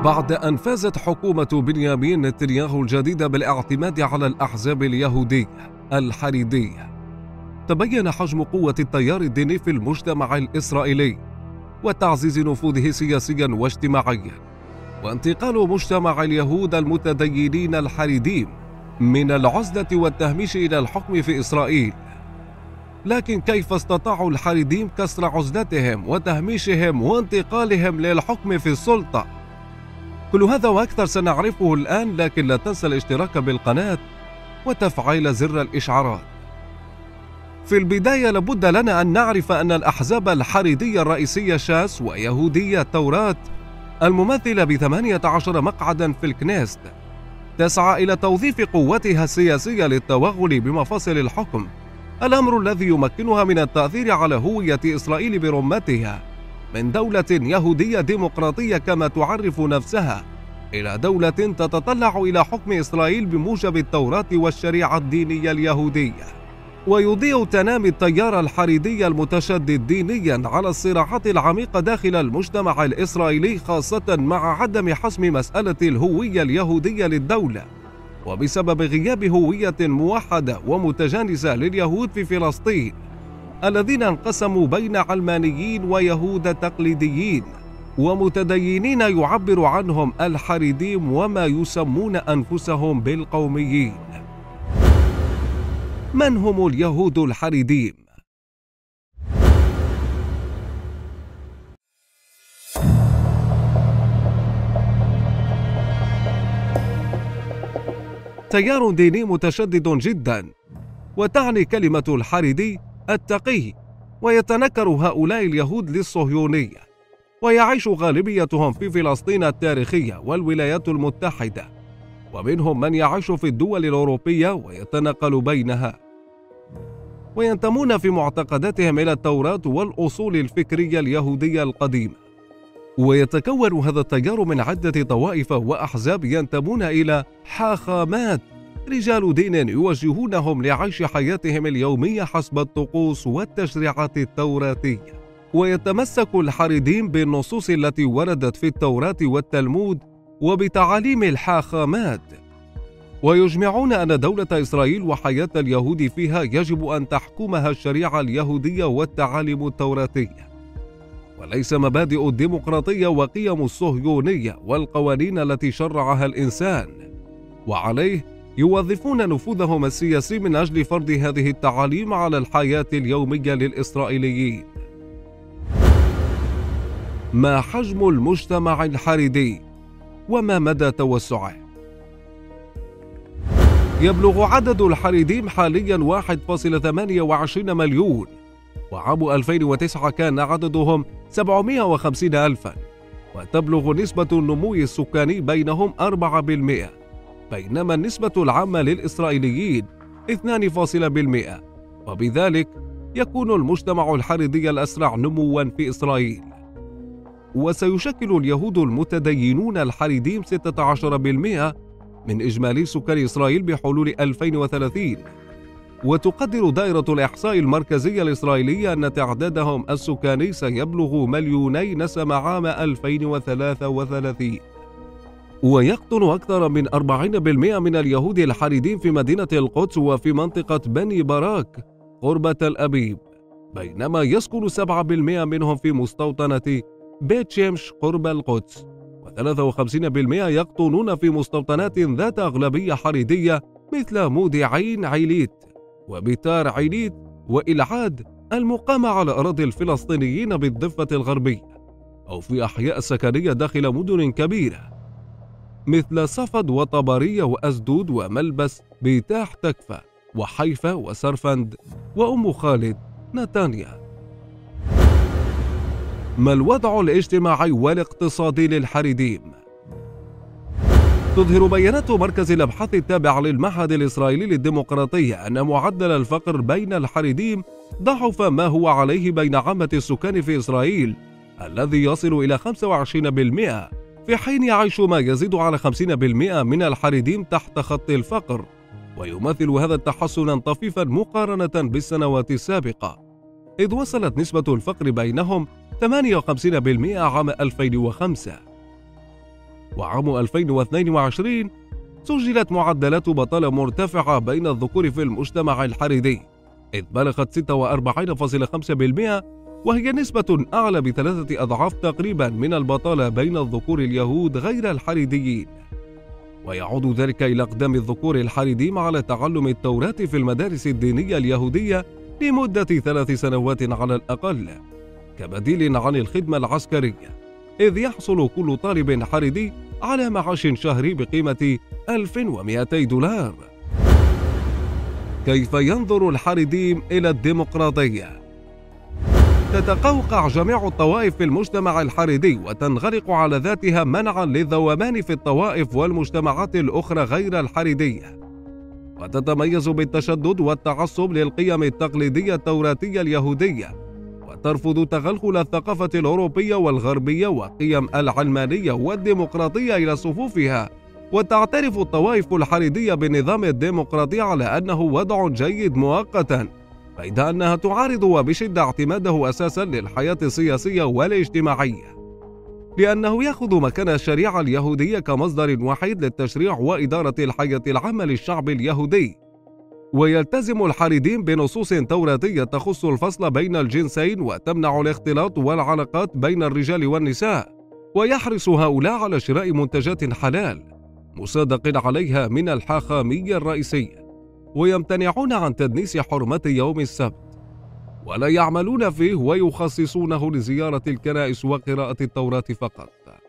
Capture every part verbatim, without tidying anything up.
بعد أن فازت حكومة بنيامين نتنياهو الجديدة بالاعتماد على الأحزاب اليهودية الحريدية، تبين حجم قوة التيار الديني في المجتمع الإسرائيلي وتعزيز نفوذه سياسيا واجتماعيا، وانتقال مجتمع اليهود المتدينين الحريديم من العزلة والتهميش إلى الحكم في إسرائيل. لكن كيف استطاعوا الحريديم كسر عزلتهم وتهميشهم وانتقالهم للحكم في السلطة؟ كل هذا وأكثر سنعرفه الآن، لكن لا تنسى الاشتراك بالقناة وتفعيل زر الإشعارات. في البداية لابد لنا أن نعرف أن الأحزاب الحريدية الرئيسية شاس ويهودية توراة الممثلة بثمانية عشر مقعدا في الكنيست تسعى إلى توظيف قوتها السياسية للتوغل بمفاصل الحكم، الأمر الذي يمكنها من التأثير على هوية إسرائيل برمتها من دولة يهودية ديمقراطية كما تعرف نفسها إلى دولة تتطلع إلى حكم إسرائيل بموجب التوراة والشريعة الدينية اليهودية. ويضيء تنامي التيار الحريدي المتشدد دينيا على الصراعات العميقة داخل المجتمع الإسرائيلي، خاصة مع عدم حسم مسألة الهوية اليهودية للدولة، وبسبب غياب هوية موحدة ومتجانسة لليهود في فلسطين الذين انقسموا بين علمانيين ويهود تقليديين ومتدينين يعبر عنهم الحريديم وما يسمون أنفسهم بالقوميين. من هم اليهود الحريديم؟ تيار ديني متشدد جدا، وتعني كلمة الحريدي التقي، ويتنكر هؤلاء اليهود للصهيونية، ويعيش غالبيتهم في فلسطين التاريخية والولايات المتحدة، ومنهم من يعيش في الدول الأوروبية ويتنقل بينها، وينتمون في معتقداتهم إلى التوراة والأصول الفكرية اليهودية القديمة. ويتكون هذا التيار من عدة طوائف وأحزاب ينتمون إلى حاخامات، رجال دين يوجهونهم لعيش حياتهم اليومية حسب الطقوس والتشريعات التوراتية. ويتمسك الحريديم بالنصوص التي وردت في التوراة والتلمود وبتعاليم الحاخامات، ويجمعون أن دولة إسرائيل وحياة اليهود فيها يجب أن تحكمها الشريعة اليهودية والتعاليم التوراتية، وليس مبادئ الديمقراطية وقيم الصهيونية والقوانين التي شرعها الإنسان. وعليه يوظفون نفوذهم السياسي من أجل فرض هذه التعاليم على الحياة اليومية للإسرائيليين. ما حجم المجتمع الحريدي وما مدى توسعه؟ يبلغ عدد الحريديم حاليا واحد فاصلة ثمانية وعشرين مليون، وعام ألفين وتسعة كان عددهم سبعمائة وخمسين ألفا، وتبلغ نسبة النمو السكاني بينهم أربعة بالمئة، بينما النسبة العامة للإسرائيليين اثنين فاصلة بالمئة، وبذلك يكون المجتمع الحريدي الأسرع نموا في إسرائيل. وسيشكل اليهود المتدينون الحريديم ستة عشر بالمئة من إجمالي سكان إسرائيل بحلول ألفين وثلاثين، وتقدر دائرة الإحصاء المركزية الإسرائيلية أن تعدادهم السكاني سيبلغ مليوني نسمة عام ألفين وثلاثة وثلاثين. ويقطن أكثر من أربعين بالمئة من اليهود الحريديم في مدينة القدس وفي منطقة بني براك قرب تل أبيب، بينما يسكن سبعة بالمئة منهم في مستوطنة بيت شمش قرب القدس، وثلاثة وخمسين بالمئة يقطنون في مستوطنات ذات أغلبية حريدية مثل مودعين عيليت وبتار عيليت وإلعاد المقامة على أراضي الفلسطينيين بالضفة الغربية، أو في أحياء سكنية داخل مدن كبيرة مثل صفد وطبرية وأسدود وملبس بيتاح تكفى وحيفا وسرفند وأم خالد نتانيا. ما الوضع الاجتماعي والاقتصادي للحريديم؟ تظهر بيانات مركز الأبحاث التابع للمعهد الإسرائيلي للديمقراطية أن معدل الفقر بين الحريديم ضعف ما هو عليه بين عامة السكان في إسرائيل الذي يصل إلى خمسة وعشرين بالمئة، في حين يعيش ما يزيد على خمسين بالمئة من الحريديم تحت خط الفقر، ويمثل هذا تحسنا طفيفا مقارنة بالسنوات السابقة، إذ وصلت نسبة الفقر بينهم ثمانية وخمسين بالمئة عام ألفين وخمسة. وعام ألفين واثنين وعشرين سجلت معدلات بطالة مرتفعة بين الذكور في المجتمع الحريدي، إذ بلغت ستة وأربعين فاصلة خمسة بالمئة، وهي نسبة أعلى بثلاثة أضعاف تقريبا من البطالة بين الذكور اليهود غير الحريديين. ويعود ذلك إلى إقدام الذكور الحريديم على تعلم التوراة في المدارس الدينية اليهودية لمدة ثلاث سنوات على الأقل، كبديل عن الخدمة العسكرية، إذ يحصل كل طالب حريدي على معاش شهري بقيمة ألف ومئتي دولار. كيف ينظر الحريديم إلى الديمقراطية؟ تتقوقع جميع الطوائف في المجتمع الحريدي وتنغلق على ذاتها منعا للذوبان في الطوائف والمجتمعات الأخرى غير الحريدية، وتتميز بالتشدد والتعصب للقيم التقليدية التوراتية اليهودية، وترفض تغلغل الثقافة الأوروبية والغربية وقيم العلمانية والديمقراطية إلى صفوفها. وتعترف الطوائف الحريدية بالنظام الديمقراطي على أنه وضع جيد مؤقتا، بيد أنها تعارض وبشدة اعتماده أساسا للحياة السياسية والاجتماعية، لأنه يأخذ مكان الشريعة اليهودية كمصدر وحيد للتشريع وإدارة الحياة العامة للشعب اليهودي. ويلتزم الحريديم بنصوص توراتية تخص الفصل بين الجنسين وتمنع الاختلاط والعلاقات بين الرجال والنساء، ويحرص هؤلاء على شراء منتجات حلال مصادق عليها من الحاخامية الرئيسية، ويمتنعون عن تدنيس حرمة يوم السبت، ولا يعملون فيه ويخصصونه لزيارة الكنائس وقراءة التوراة فقط.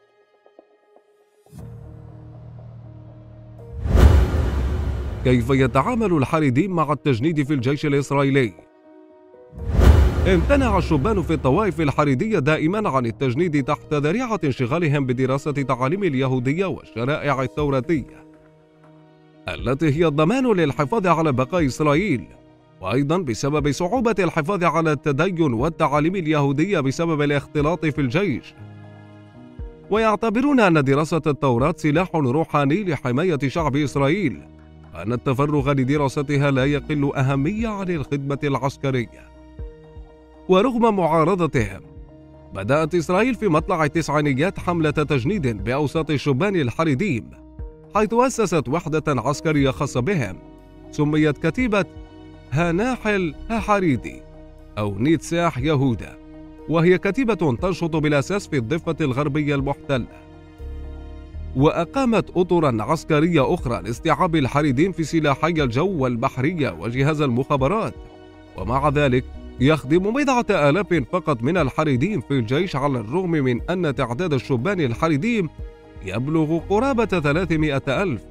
كيف يتعامل الحريديم مع التجنيد في الجيش الإسرائيلي؟ امتنع الشبان في الطوائف الحريدية دائما عن التجنيد تحت ذريعة انشغالهم بدراسة تعاليم اليهودية والشرائع التوراتية التي هي الضمان للحفاظ على بقاء إسرائيل، وأيضا بسبب صعوبة الحفاظ على التدين والتعاليم اليهودية بسبب الاختلاط في الجيش. ويعتبرون أن دراسة التوراة سلاح روحاني لحماية شعب إسرائيل، وأن التفرغ لدراستها لا يقل أهمية عن الخدمة العسكرية. ورغم معارضتهم، بدأت إسرائيل في مطلع التسعينيات حملة تجنيد بأوساط الشبان الحريديم، حيث أسست وحدة عسكرية خاصة بهم سميت كتيبة هاناحل هحريدي أو نيتساح يهودا، وهي كتيبة تنشط بالأساس في الضفة الغربية المحتلة. وأقامت أطرا عسكرية أخرى لاستيعاب الحريديم في سلاحي الجو والبحرية وجهاز المخابرات، ومع ذلك يخدم بضعة آلاف فقط من الحريديم في الجيش، على الرغم من أن تعداد الشبان الحريديم يبلغ قرابة ثلاثمائة ألف.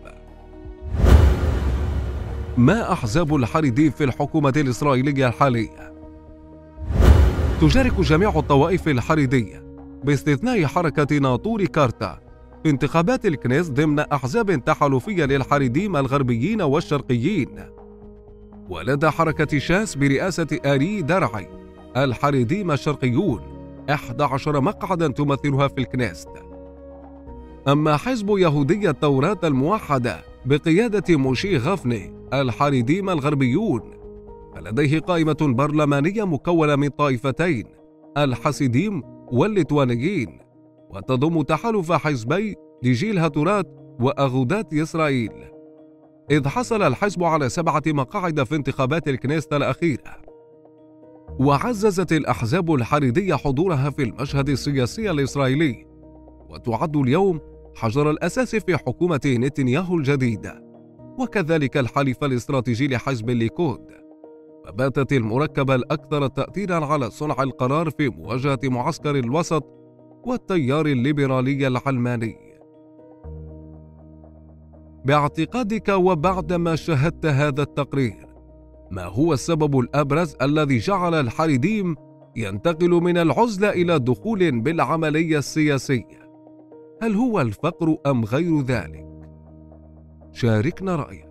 ما أحزاب الحريديم في الحكومة الإسرائيلية الحالية؟ تشارك جميع الطوائف الحريدية باستثناء حركة ناطور كارتا في انتخابات الكنيس ضمن أحزاب تحالفية للحريديم الغربيين والشرقيين. ولدى حركة شاس برئاسة آري درعي الحريديم الشرقيون إحدى عشر مقعدا تمثلها في الكنيست. أما حزب يهودية التوراة الموحدة بقيادة موشي غفني الحريديم الغربيون، فلديه قائمة برلمانية مكونة من طائفتين، الحسيديم والليتوانيين، وتضم تحالف حزبي لجيل هاتورات وأغودات إسرائيل، إذ حصل الحزب على سبعة مقاعد في انتخابات الكنيست الأخيرة. وعززت الأحزاب الحريدية حضورها في المشهد السياسي الإسرائيلي، وتعد اليوم حجر الأساس في حكومة نتنياهو الجديدة، وكذلك الحليف الاستراتيجي لحزب الليكود، وباتت المركبة الأكثر تأثيرا على صنع القرار في مواجهة معسكر الوسط والتيار الليبرالي العلماني. باعتقادك وبعدما شاهدت هذا التقرير، ما هو السبب الأبرز الذي جعل الحريديم ينتقل من العزلة إلى دخول بالعملية السياسية؟ هل هو الفقر أم غير ذلك؟ شاركنا رأيك.